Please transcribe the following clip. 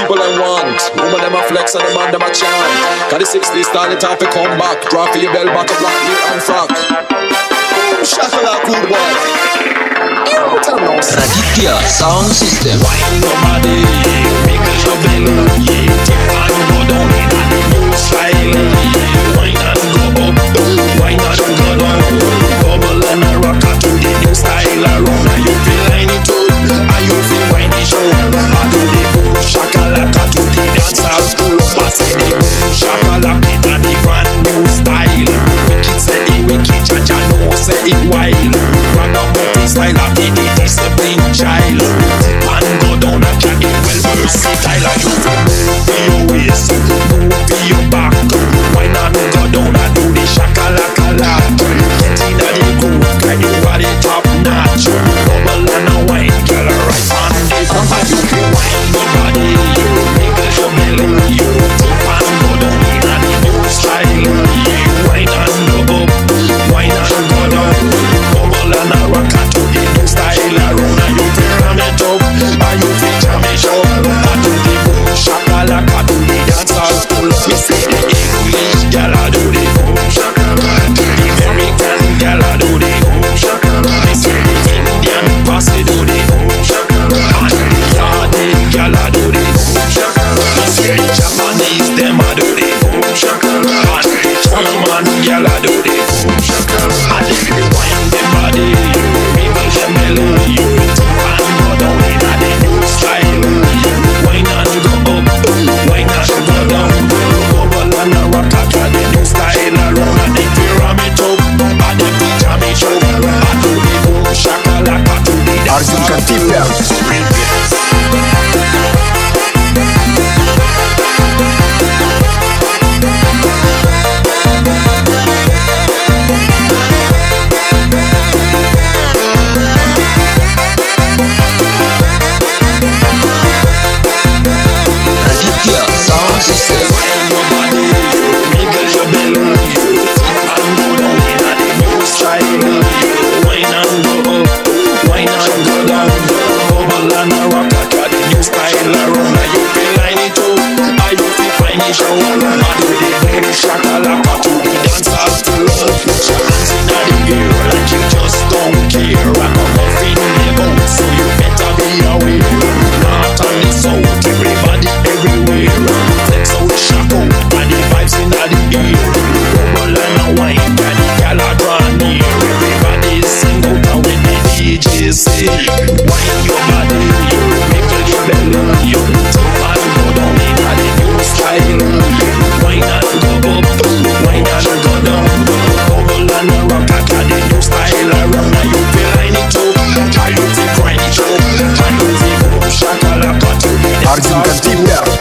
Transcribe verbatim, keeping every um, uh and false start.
people I want. Woman them a flex and the man them a chant. Cause the sixties style it off to come back. Draw for your bell bottom, black beer and frock. Shakalak good boy. Raditya Sound System. Wine your body, wiggle your belly, tip and go down in a new style. Wine and go up, wine and go down, bubble and a rock to the new style. Around and you feel line it up, and you feel wine it show. I do the boom shakalaka to the dancehall school. Pass the boom shakalaka in a the brand new style. Wicked say the wicked, Jaja know say it wild. Rock up the style of the discipline child. And go down and can't get well versatile. And you feel move to your waist, move to your back. Why not go down and do the shakalaka? Get in the groove, can you are the top notch? Bubble and a wine, girl, right on the top. And you feel wine your body, wiggle your belly, you tip and go down in a new style. Wine and go up, wine and go down, bubble and a rock to the new style. Around and you feel ram it up, and you feel jam it up. And do the boom shakalaka, do the dancehall school. We say the English gal a do the boom shakalaka, the American gal a do the boom shakalaka. We say the Indian posse do the boom shakalaka, and the Yardi gal a do the boom shakalaka. We say the Japanese them a do the boom shakalaka, and the German gal a do the boom shakalaka. And if you wind them body, wiggle them belly, you tip and go down in a the new style. Wine and go up, wine and go down, bubble and a rock to the new style. Around and if you ram it up, and if you jam it up, and do the boom shakalaka to the dancehall. Raditya Sound System. Wiggle your belly, and go down in a the new style. Wine and go up, wine and go down, bubble and a rock to the new style. Around and you feel line it up, and you feel find it show. And do the boom shakalaka to the dancehall floor. Put your hands in the air like you just don't care. Rock a muffin in the boat, so you better be aware. North and the south, everybody everywhere. Flex out, shock out, and the vibes in the air. Bubble and a wine, and the gal a draw near. Everybody sing out and when the D J say, wine your body, wiggle your belly, you tip and go down in a the new style. Wine and go up, wine and go down, bubble and a rock to the new style. Around and you feel line it up, and you feel grind it up, and you feel boom shakalaka to the dancehall.